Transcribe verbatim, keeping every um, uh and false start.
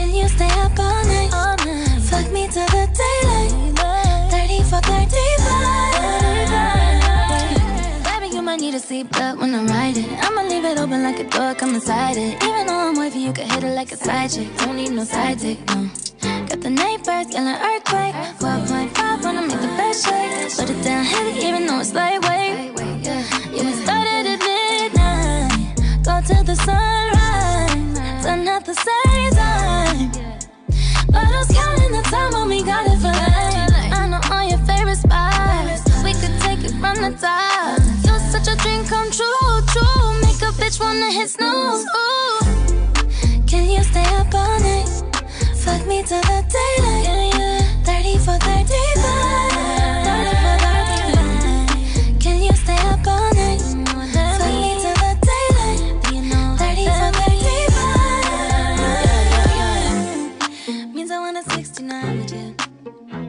Can you stay up all night? All night. Fuck me till the daylight. thirty for thirty-five. Baby, you might need a seatbelt when I'm riding. I'ma leave it open like a door, come inside it. Even though I'm wifey, you can hit it like a side chick. Don't need no side dick, no. Got the neighbors, yelling earthquake. twelve point five, wanna make the bed shake. Put it down heavy, even though it's lightweight. Yeah, yeah, we started at midnight. Go till the sunrise. Done at the same time. Bottles counting the time when we got it for life. I know all your favorite spots. We could take it from the top. You're such a dream come true, true. Make a bitch wanna hit snooze. Ooh. Can you stay up all night? Fuck me till the daylight. thirty for thirty-five. thirty for thirty-five. Can you stay up all night? Fuck me till the daylight. thirty for thirty-five. Means I want a sixty-nine with you.